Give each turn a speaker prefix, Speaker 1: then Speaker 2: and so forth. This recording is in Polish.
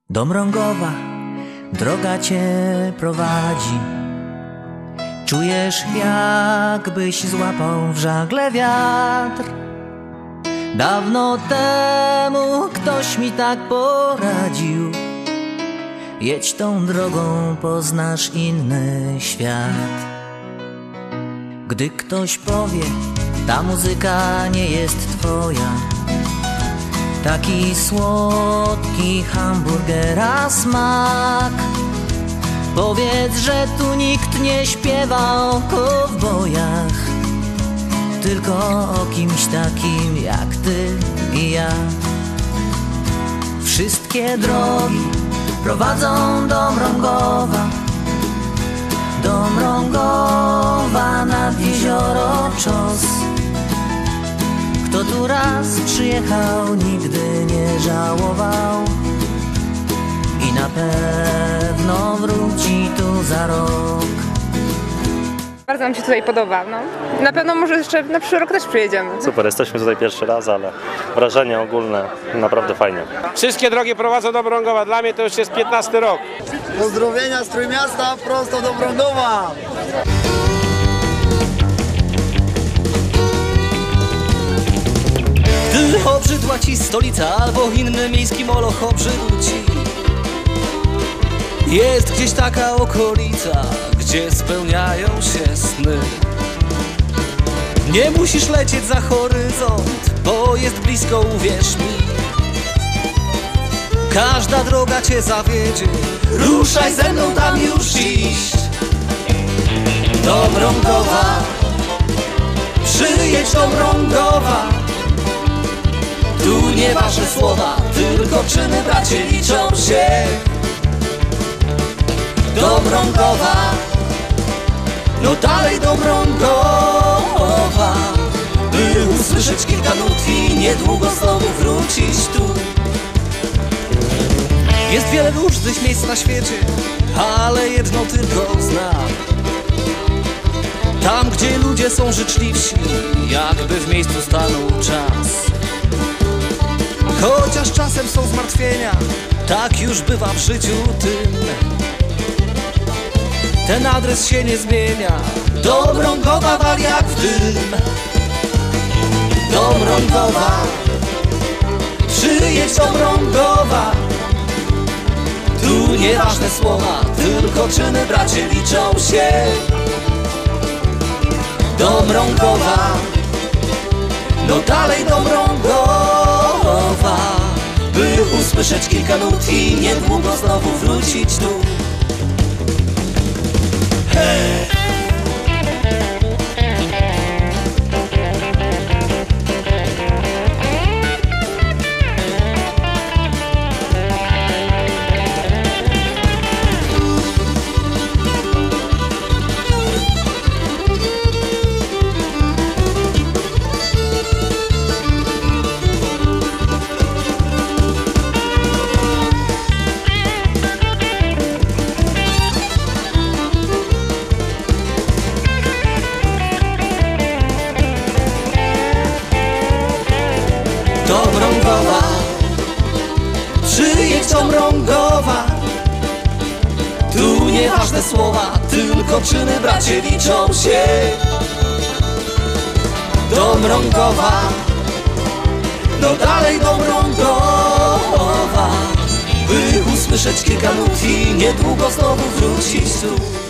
Speaker 1: Do Mrągowa droga cię prowadzi. Czujesz, jakbyś złapał w żagle wiatr. Dawno temu ktoś mi tak poradził. Jedź tą drogą, poznasz inny świat. Gdy ktoś powie, ta muzyka nie jest twoja, taki słodki hamburgera smak, powiedz, że tu nikt nie śpiewa o kowbojach, tylko o kimś takim jak ty i ja. Wszystkie drogi prowadzą do Mrągowa, do Mrągowa nad jezioro Czos. Kto tu raz przyjechał, nigdy nie żałował i na pewno wróci tu za rok.
Speaker 2: Bardzo nam się tutaj podoba, no. Na pewno może jeszcze na przyszły rok też przyjedziemy.
Speaker 3: Super, jesteśmy tutaj pierwszy raz, ale wrażenie ogólne naprawdę fajnie.
Speaker 4: Wszystkie drogi prowadzą do Mrągowa, dla mnie to już jest 15 rok.
Speaker 5: Pozdrowienia z Trójmiasta prosto do Mrągowa.
Speaker 6: Gdy obrzydła ci stolica albo inny miejski moloch obrzydł ci, jest gdzieś taka okolica, gdzie spełniają się sny. Nie musisz lecieć za horyzont, bo jest blisko, uwierz mi. Każda droga cię zawiedzie, ruszaj ze mną tam już dziś. Do Mrągowa, przyjedź do Mrągowa. Tu nie wasze słowa, tylko czyny, bracie, liczą się. Do Mrągowa, no dalej do Mrągowa, by usłyszeć kilka nut i niedługo znowu wrócić tu. Jest wiele różnych miejsc na świecie, ale jedno tylko znam. Tam, gdzie ludzie są życzliwsi, jakby w miejscu stanął czas. Chociaż czasem są zmartwienia, tak już bywa w życiu tym. Ten adres się nie zmienia, do Mrągowa wal jak w dym. Do Mrągowa, przyjedź do Mrągowa. Tu nieważne słowa, tylko czyny, bracie, liczą się. Do Mrągowa, no dalej do Mrągowa, by usłyszeć kilka nut i niedługo znowu wrócić tu. Hey! Do Mrągowa, przyjedź do Mrągowa. Tu nieważne słowa, tylko czyny, bracie, liczą się. Do Mrągowa, no dalej do Mrągowa, by usłyszeć kilka nut i niedługo znowu wrócić tu.